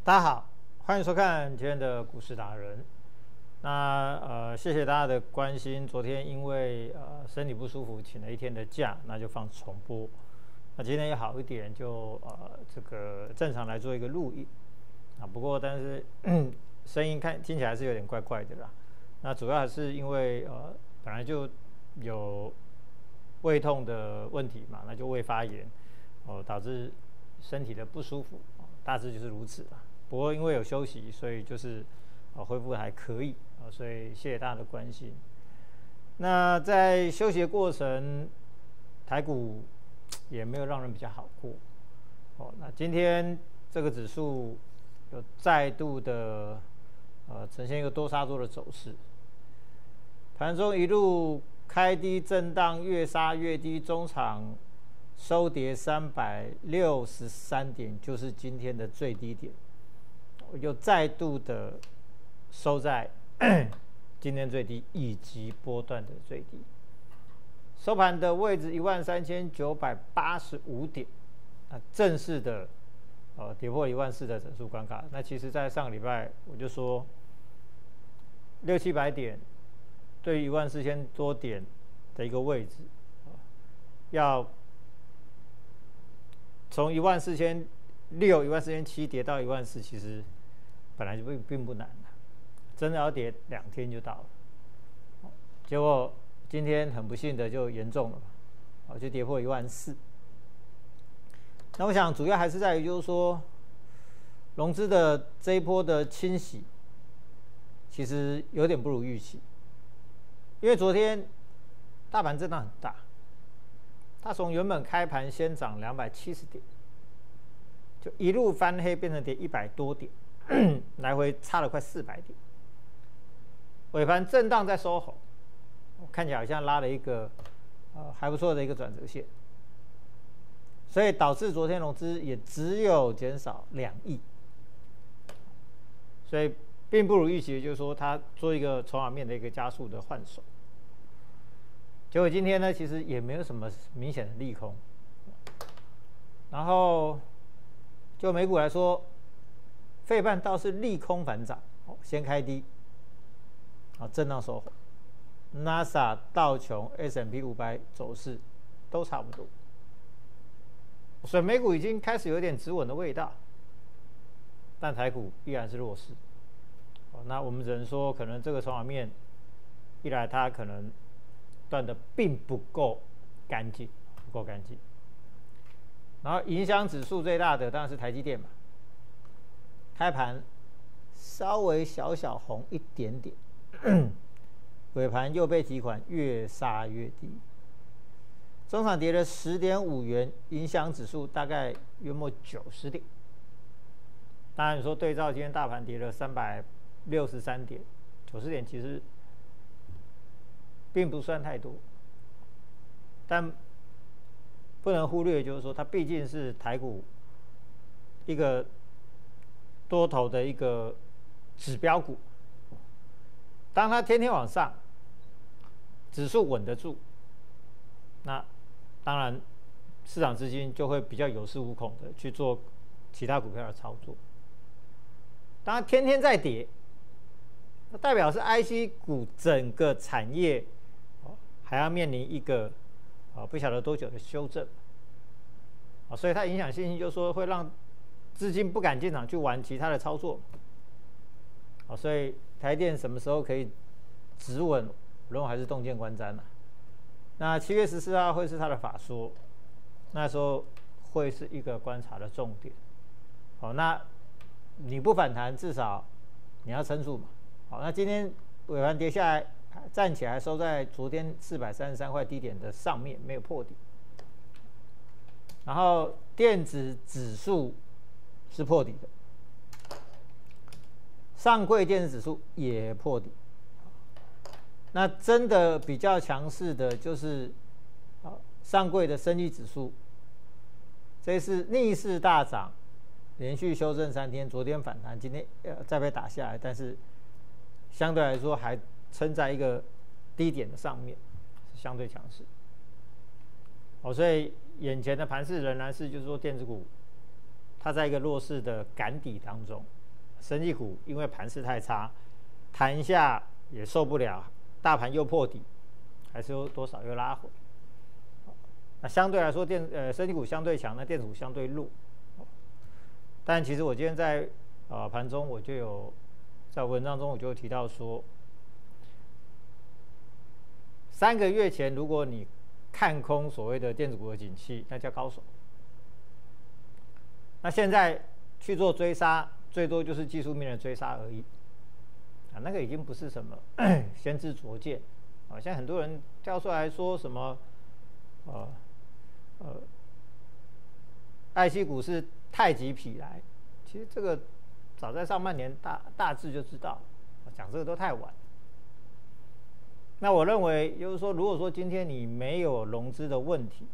大家好，欢迎收看今天的股市达人。谢谢大家的关心。昨天因为身体不舒服，请了一天的假，那就放重播。那今天也好一点，就这个正常来做一个录音啊。不过但是声音听起来是有点怪怪的啦。那主要还是因为本来就有胃痛的问题嘛，那就胃发炎导致身体的不舒服，大致就是如此啦。不过因为有休息，所以就是恢复还可以所以谢谢大家的关心。那在休息的过程，台股也没有让人比较好过那今天这个指数有再度的呈现一个多杀多的走势，盘中一路开低震荡，越杀越低，中场收跌363点，就是今天的最低点，又再度的收在今天最低以及波段的最低，收盘的位置13985点，正式的跌破14000的整数关卡。那其实在上个礼拜我就说600-700点对于14000多点的一个位置要从14006、14007跌到14000，其实本来就并不难了，真的要跌2天就到了。结果今天很不幸的就严重了，就跌破14000。那我想主要还是在于就是说，融资的这一波的清洗，其实有点不如预期，因为昨天大盘震荡很大。它从原本开盘先涨270点，就一路翻黑，变成跌100多点，来回差了快400点。尾盘震荡再收红，看起来好像拉了一个还不错的一个转折线，所以导致昨天融资也只有减少2亿，所以并不如预期，就是说它做一个筹码面的一个加速的换手。结果今天呢，其实也没有什么明显的利空，然后就美股来说，费半倒是利空反涨，先开低，震荡收红。NASA、道琼、S&P 500走势都差不多，所以美股已经开始有点止稳的味道，但台股依然是弱势。那我们只能说，可能这个筹码面一来它可能断的并不够干净，然后影响指数最大的当然是台积电嘛，开盘稍微小红一点点，尾盘又被提款越杀越低，中场跌了10.5元，影响指数大概约莫90点。当然你说对照今天大盘跌了363点，90点其实并不算太多，但不能忽略，就是说它毕竟是台股一个多头的一个指标股。当它天天往上，指数稳得住，那当然市场资金就会比较有恃无恐的去做其他股票的操作。当然天天在跌，那代表是 IC 股整个产业还要面临一个不晓得多久的修正所以它影响信心，就是说会让资金不敢进场去玩其他的操作所以台电什么时候可以止稳，我认为还是洞见观瞻那7月14号会是它的法说，那时候会是一个观察的重点那你不反弹，至少你要撑住嘛那今天尾盘跌下来，站起来收在昨天433块低点的上面，没有破底。然后电子指数是破底的，上柜电子指数也破底。那真的比较强势的就是上柜的生技指数，这是逆势大涨，连续修正3天，昨天反弹，今天再被打下来，但是相对来说还撑在一个低点的上面，是相对强势。所以眼前的盘势仍然是就是说电子股它在一个弱势的赶底当中， 生技股因为盘势太差，弹一下也受不了，大盘又破底，还是有多少又拉回。那相对来说，生技股相对强，那电子股相对弱。但其实我今天在盘中我就有在文章中我就有提到说，3个月前如果你看空所谓的电子股的景气，那叫高手。那现在去做追杀，最多就是技术面的追杀而已。那个已经不是什么先知灼见现在很多人跳出来说什么IC 股是太极否来，其实这个早在上半年大致就知道，讲这个都太晚。那我认为就是说，如果说今天你没有融资的问题，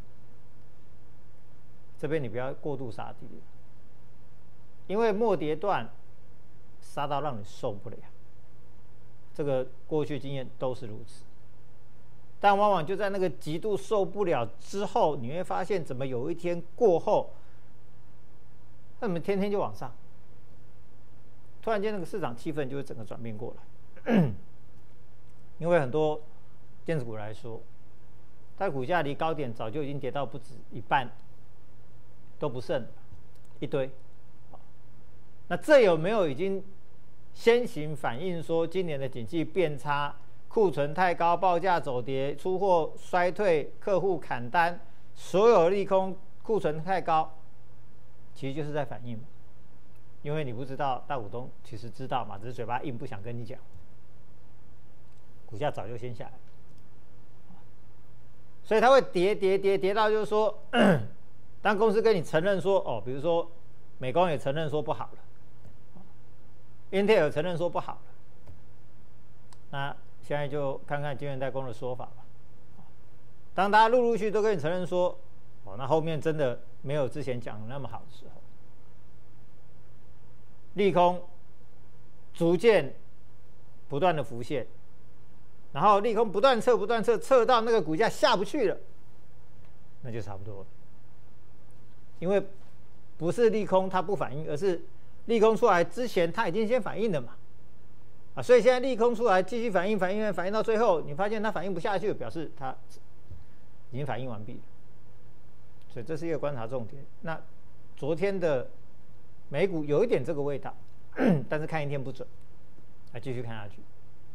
这边你不要过度杀低，因为末跌段杀到让你受不了，这个过去经验都是如此。但往往就在那个极度受不了之后，你会发现怎么有一天过后，那么天天就往上，突然间那个市场气氛就会整个转变过来。因为很多电子股来说，它股价离高点早就已经跌到不止一半，都不剩了，一堆。那这有没有已经先行反映说今年的景气变差？库存太高，报价走跌，出货衰退，客户砍单，所有利空，库存太高，其实就是在反映嘛。因为你不知道，大股东其实知道嘛，只是嘴巴硬不想跟你讲。股价早就先下来，所以它会跌到就是说，当公司跟你承认说，比如说美光也承认说不好了，Intel 也承认说不好了，那现在就看看晶圆代工的说法吧。当大家陆陆续续都跟你承认说，那后面真的没有之前讲的那么好的时候，利空逐渐不断的浮现，然后利空不断测到那个股价下不去了，那就差不多了。因为不是利空它不反应，而是利空出来之前它已经先反应了嘛。所以现在利空出来继续反应到最后，你发现它反应不下去，表示它已经反应完毕了。所以这是一个观察重点。那昨天的美股有一点这个味道，但是看一天不准，继续看下去。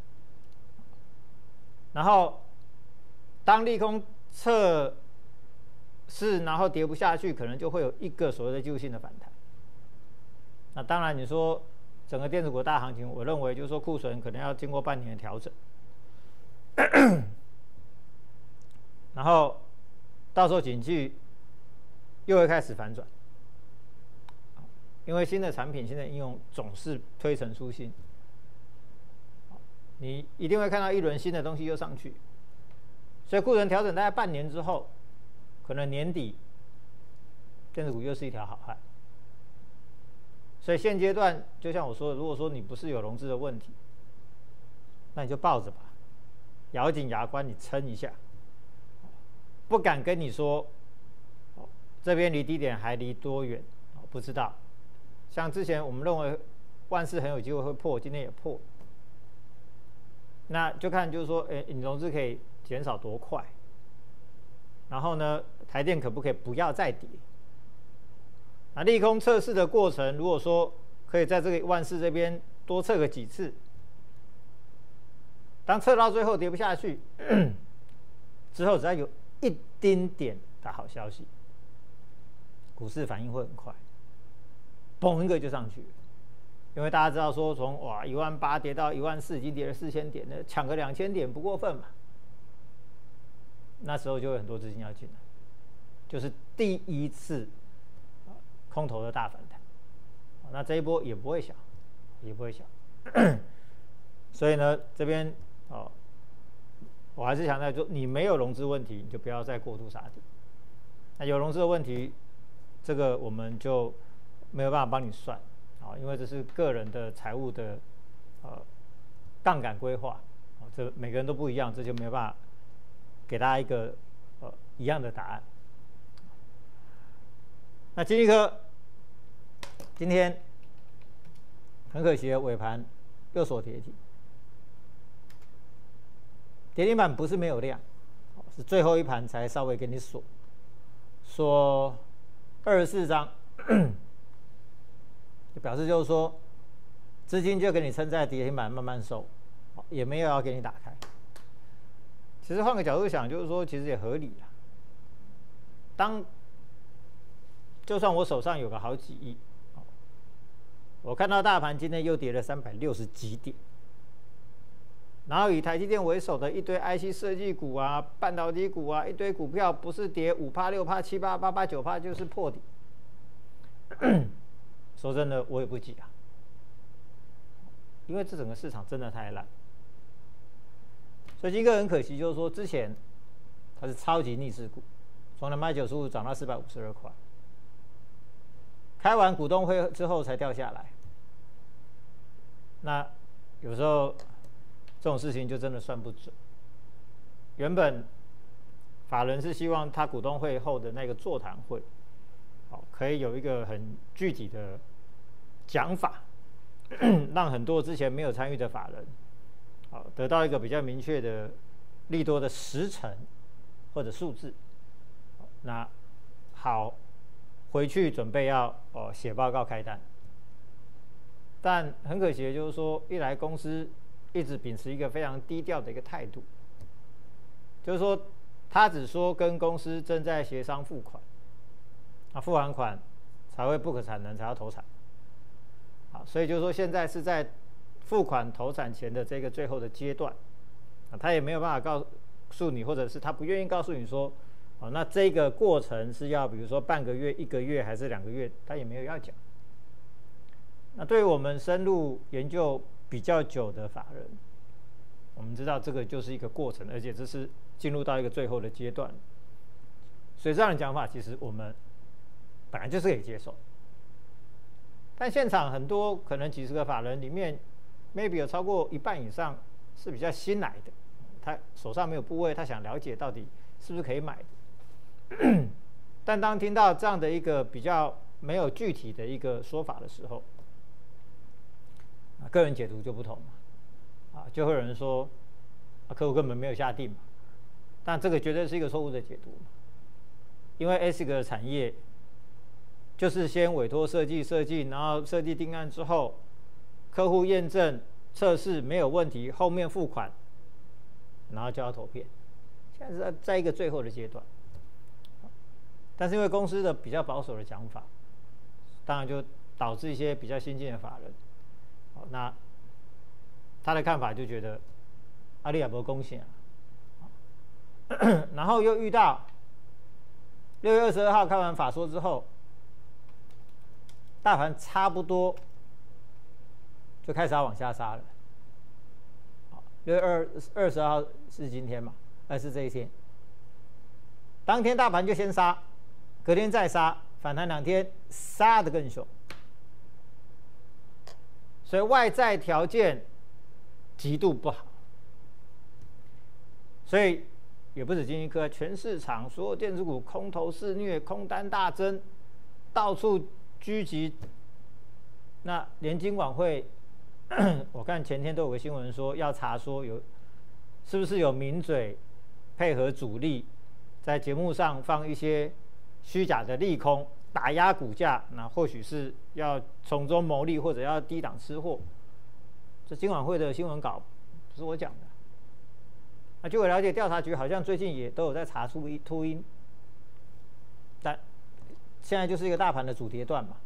然后当利空测试，然后跌不下去，可能就会有一个所谓的技术性的反弹。那当然你说整个电子股大行情，我认为就是说库存可能要经过半年的调整，然后到时候景气又会开始反转，因为新的产品、新的应用总是推陈出新，你一定会看到一轮新的东西又上去，所以库存调整大概半年之后，可能年底电子股又是一条好汉。所以现阶段，就像我说的，如果说你不是有融资的问题，那你就抱着吧，咬紧牙关，你撑一下。不敢跟你说，这边离低点还离多远，不知道。像之前我们认为万事很有机会会破，今天也破，那就看就是说，你融资可以减少多快，然后呢，台电可不可以不要再跌？那利空测试的过程，如果说可以在这个万事这边多测个几次，当测到最后跌不下去之后，只要有一丁点的好消息，股市反应会很快，嘣一个就上去了。因为大家知道说，从18000跌到14000，已经跌了4000点，那抢个2000点不过分嘛。那时候就有很多资金要进来，就是第一次空头的大反弹，那这一波也不会小，所以呢，这边我还是强调，就你没有融资问题，你就不要再过度杀跌。那有融资的问题，这个我们就没有办法帮你算，因为这是个人的财务的杠杆规划，这每个人都不一样，这就没有办法给大家一个一样的答案。那金立科今天很可惜的尾盘又锁跌停。跌停板不是没有量，是最后一盘才稍微给你锁24张，就表示就是说资金就给你撑在跌停板慢慢收，也没有要给你打开。其实换个角度想，就是说其实也合理啦。就算我手上有个好几亿，我看到大盘今天又跌了360几点，然后以台积电为首的一堆 IC 设计股啊、半导体股啊，一堆股票不是跌5%、6%、7%、8%、9%，就是破底。说真的，我也不急啊，因为这整个市场真的太烂。所以金哥很可惜，就是说之前它是超级逆势股，从295涨到452块，开完股东会之后才掉下来。那有时候这种事情就真的算不准。原本法人是希望他股东会后的那个座谈会，可以有一个很具体的讲法，让很多之前没有参与的法人，得到一个比较明确的利多的时程或者数字，那好回去准备要写报告开单。但很可惜的就是说，一来公司一直秉持一个非常低调的一个态度，就是说他只说跟公司正在协商付款，付完款才会不可产能，才要投产。所以就是说现在是在付款投产前的这个最后的阶段，他也没有办法告诉你，或者是他不愿意告诉你说，那这个过程是要比如说半个月、1个月还是2个月，他也没有要讲。那对于我们深入研究比较久的法人，我们知道这个就是一个过程，而且这是进入到一个最后的阶段。所以这样的讲法，其实我们本来就是可以接受。但现场很多可能几十个法人里面 ，maybe 有超过1半以上是比较新来的，他手上没有部位，他想了解到底是不是可以买的。但当听到这样的一个比较没有具体的一个说法的时候，个人解读就不同嘛，就会有人说，客户根本没有下定嘛，但这个绝对是一个错误的解读嘛，因为 ASIC 的产业就是先委托设计，然后设计定案之后，客户验证测试没有问题，后面付款，然后就要投片，现在是在一个最后的阶段，但是因为公司的比较保守的讲法，当然就导致一些比较新进的法人。那他的看法就觉得阿里亚伯贡献然后又遇到6月22号开完法说之后，大盘差不多就开始要往下杀了。6月22号是今天嘛？是这一天。当天大盘就先杀，隔天再杀，反弹2天，杀得更凶。所以外在条件极度不好，所以也不止金一科，全市场所有电子股空头肆虐，空单大增，到处狙击。那连金管会，我看前天都有个新闻说要查说是不是有名嘴配合主力在节目上放一些虚假的利空，打压股价，那或许是要从中牟利，或者要低档吃货。这金管会的新闻稿不是我讲的。那据我了解，调查局好像最近也都有在查出秃鹰，但现在就是一个大盘的主跌段嘛，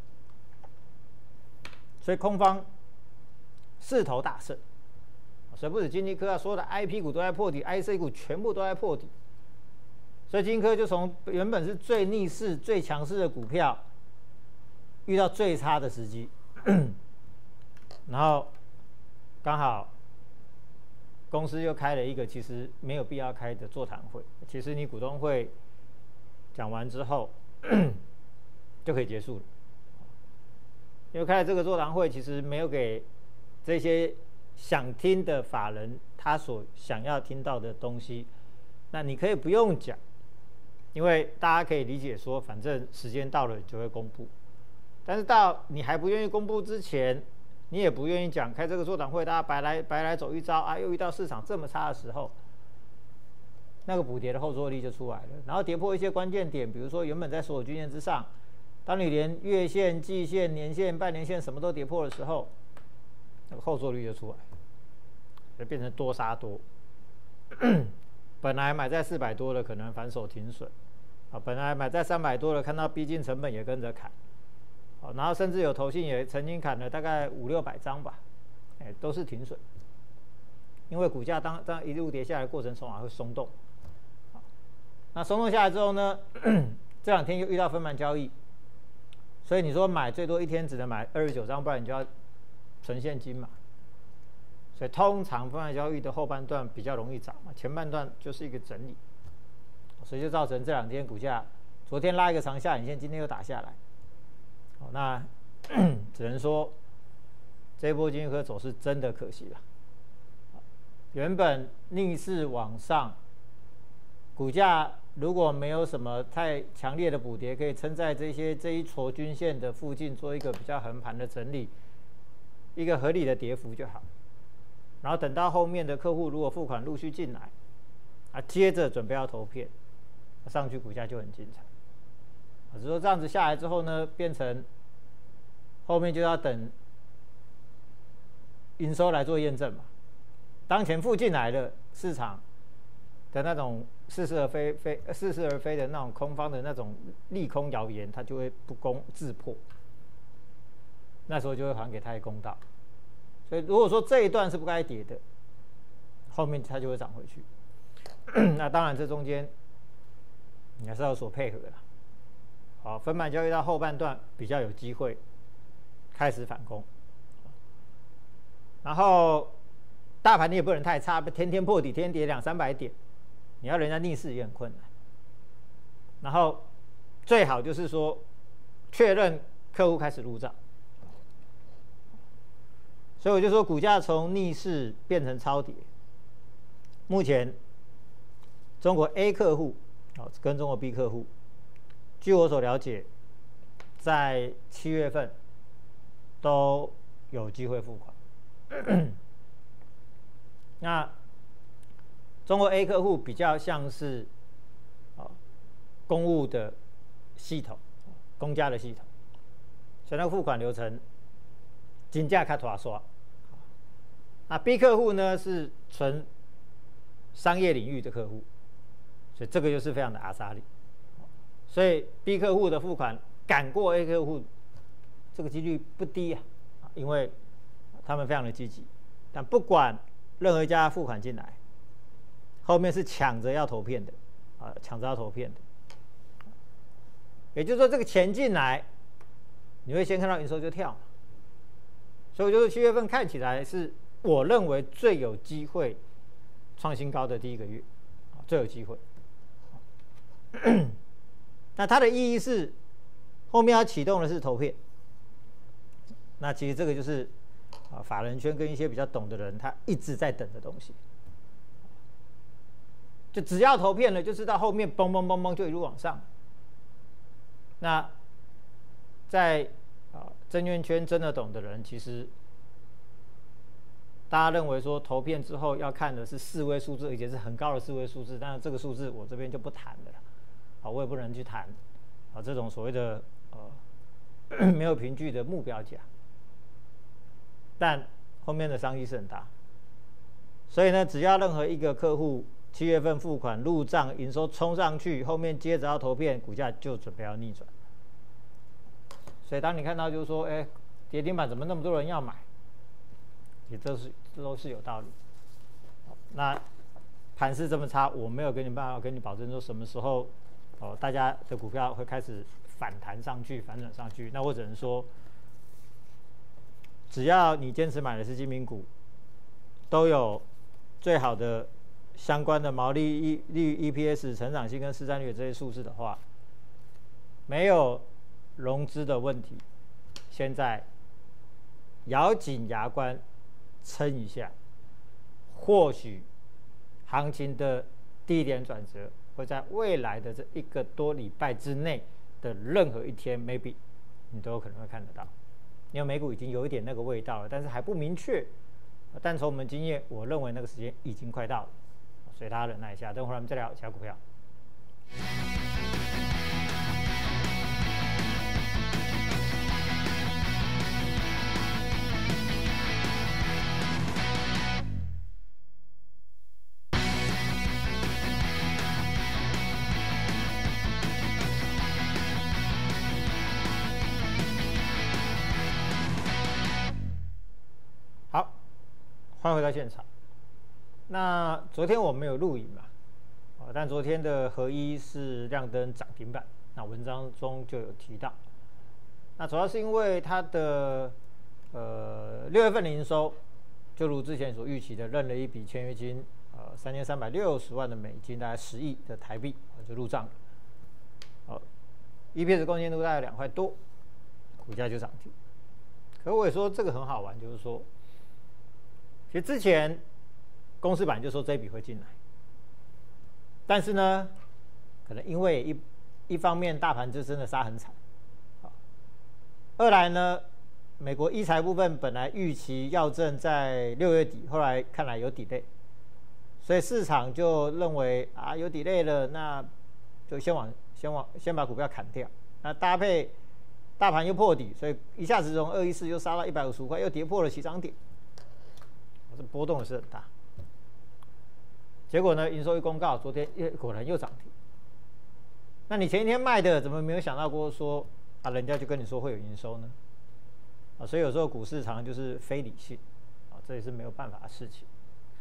所以空方势头大胜，所以不止金立科啊，所有的 IP 股都在破底 ，IC 股全部都在破底。所以金科就从原本是最逆势、最强势的股票，遇到最差的时机，然后刚好公司又开了一个其实没有必要开的座谈会。其实你股东会讲完之后就可以结束了，因为开了这个座谈会，其实没有给这些想听的法人他所想要听到的东西。那你可以不用讲。因为大家可以理解说，反正时间到了就会公布，但是到你还不愿意公布之前， 你也不愿意讲开这个座谈会，大家白来走一遭啊，又遇到市场这么差的时候，那个补跌的后坐力就出来了。然后跌破一些关键点，比如说原本在所有均线之上，当你连月线、季线、年线、半年线什么都跌破的时候，那个后坐力就出来，就变成多杀多。本来买在400多的可能反手停损，啊，本来买在300多的看到逼近成本也跟着砍，啊，然后甚至有投信也曾经砍了大概500-600张吧，都是停损，因为股价当一路跌下来的过程筹码会松动，那松动下来之后呢，这2天又遇到分盘交易，所以你说买最多一天只能买29张，不然你就要存现金嘛。所以通常分盘交易的后半段比较容易涨嘛，前半段就是一个整理，所以就造成这2天股价昨天拉一个长下影线，今天又打下来。那只能说这一波金科走势真的可惜了。原本逆势往上，股价如果没有什么太强烈的补跌，可以撑在这一撮均线的附近做一个比较横盘的整理，一个合理的跌幅就好。然后等到后面的客户如果付款陆续进来，啊，接着准备要投片，上去股价就很精彩。只是说这样子下来之后呢，变成后面就要等营收来做验证嘛。当钱付进来的市场的那种似是而非的那种空方的那种利空谣言，它就会不攻自破，那时候就会还给他一公道。所以如果说这一段是不该跌的，后面它就会涨回去。那当然这中间你还是要所配合的。好，分盘交易到后半段比较有机会开始反攻，然后大盘你也不能太差，天天破底，天天跌200-300点，你要人家逆势也很困难。然后最好就是说确认客户开始入账。所以我就说，股价从逆势变成超跌。目前中国 A 客户跟中国 B 客户，据我所了解，在7月份都有机会付款。那中国 A 客户比较像是公务的系统，公家的系统，所以那个付款流程金价较拖刷。那 B 客户呢是纯商业领域的客户，所以这个就是非常的阿莎力。所以 B 客户的付款赶过 A 客户，这个几率不低啊，因为他们非常的积极。但不管任何一家付款进来，后面是抢着要投片的，抢着要投片的。也就是说，这个钱进来，你会先看到营收就跳。所以我觉得7月份看起来是我认为最有机会创新高的第一个月，最有机会。那它的意义是，后面要启动的是投片。那其实这个就是法人圈跟一些比较懂的人，他一直在等的东西。就只要投片了，就知道后面嘣嘣嘣嘣就一路往上。那在证券圈真的懂的人，其实大家认为说投片之后要看的是4位数字，而且是很高的4位数字，但是这个数字我这边就不谈了啦，我也不能去谈这种所谓的没有凭据的目标价，但后面的商机是很大，所以呢，只要任何一个客户7月份付款入账，营收冲上去，后面接着要投片，股价就准备要逆转。所以当你看到就是说，跌停板怎么那么多人要买，这都是有道理。那盘势这么差，我没有办法跟你保证说什么时候大家的股票会开始反弹上去、反转上去。那我只能说，只要你坚持买的是精品股，都有最好的相关的毛利率、EPS、成长性跟市占率这些数字的话，没有融资的问题，现在咬紧牙关撑一下，或许行情的低点转折会在未来的这1个多礼拜之内的任何一天 ，maybe 你都有可能会看得到。 因为美股已经有一点那个味道了，但是还不明确。但从我们经验，我认为那个时间已经快到了，所以大家忍耐一下，等会儿我们再聊其他股票。好，欢迎回到现场。那昨天我们有录影嘛？但昨天的合一是亮灯涨停板，那文章中就有提到。那主要是因为它的6月份的营收，就如之前所预期的，认了一笔签约金，3360万的美金，大概10亿的台币，就入账了。EPS 贡献度大概2块多，股价就涨停。可我也说这个很好玩，就是说，其实之前公司版就说这一笔会进来，但是呢，可能因为一方面大盘就真的杀很惨，二来呢，美国医材部分本来预期药证在6月底，后来看来有 delay， 所以市场就认为有 delay 了，那就先把股票砍掉，那搭配大盘又破底，所以一下子从214又杀到155块，又跌破了起涨点，这波动也是很大。结果呢，营收一公告，昨天果然又涨停。那你前一天卖的，怎么没有想到过说人家就跟你说会有营收呢？所以有时候股市常常就是非理性，这也是没有办法的事情。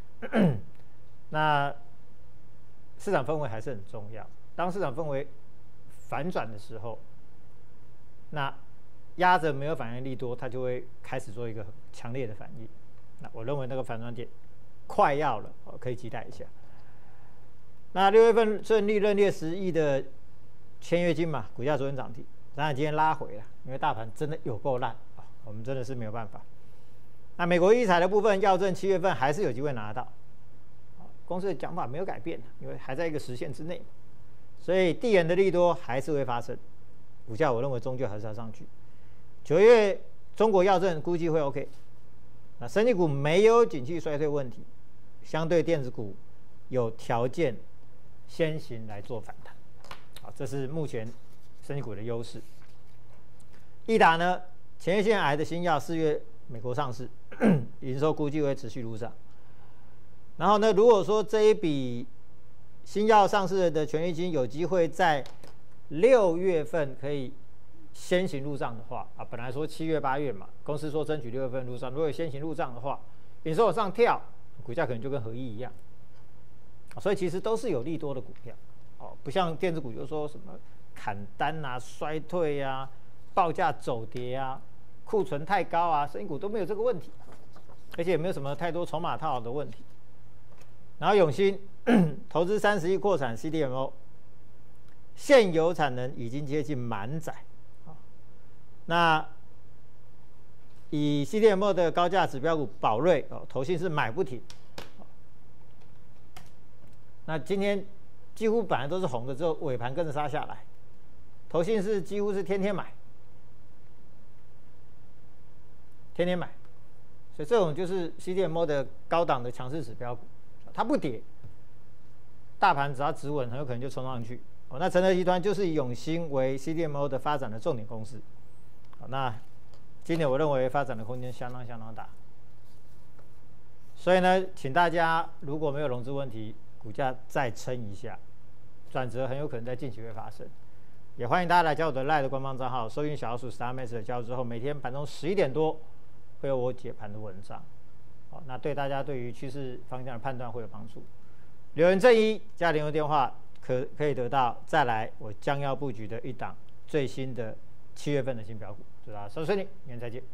那市场氛围还是很重要。当市场氛围反转的时候，那压着没有反应力多，它就会开始做一个很强烈的反应。那我认为那个反转点快要了，可以期待一下。那6月份顺利认列10亿的签约金嘛，股价昨天涨停，当然今天拉回了，因为大盘真的有够烂，我们真的是没有办法。那美国医材的部分，药证7月份还是有机会拿到，公司的讲法没有改变，因为还在一个时限之内，所以递延的利多还是会发生，股价我认为终究还是要上去。9月中国药证估计会 OK， 那生技股没有景气衰退问题，相对电子股有条件先行来做反弹，这是目前生技股的优势。益达呢，前列腺癌的新药4月美国上市，营收估计会持续入账。然后呢，如果说这一笔新药上市的权利金有机会在6月份可以先行入账的话，本来说7月8月嘛，公司说争取6月份入账，如果有先行入账的话，营收往上跳，股价可能就跟合一一样。所以其实都是有利多的股票，不像电子股就说什么砍单啊、衰退啊、报价走跌啊、库存太高啊，生技股都没有这个问题，而且也没有什么太多筹码套的问题。然后永兴投资30亿扩产 CDMO， 现有产能已经接近满载，那以 CDMO 的高价指标股宝瑞，投信是买不停。那今天几乎本来都是红的，之后尾盘跟着杀下来，投信是几乎是天天买，天天买，所以这种就是 CDMO 的高档的强势指标股，它不跌，大盘只要止稳，很有可能就冲上去。那承德集团就是以永兴为 CDMO 的发展的重点公司，那今年我认为发展的空间相当大，所以呢，请大家如果没有融资问题，股价再撑一下，转折很有可能在近期会发生。也欢迎大家来加我的 LINE 的官方账号，搜寻小老鼠 StarMax 的加入之后，每天盘中11点多会有我解盘的文章，那对大家对于趋势方向的判断会有帮助。留言正一加联络电话可以得到再来我将要布局的一档最新的7月份的新标股，祝大家收视顺利，明天再见。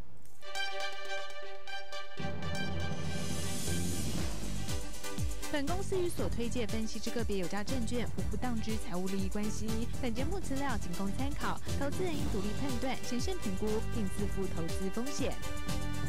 本公司与所推介分析之个别有价证券无不当之财务利益关系。本节目资料仅供参考，投资人应独立判断、审慎评估，并自负投资风险。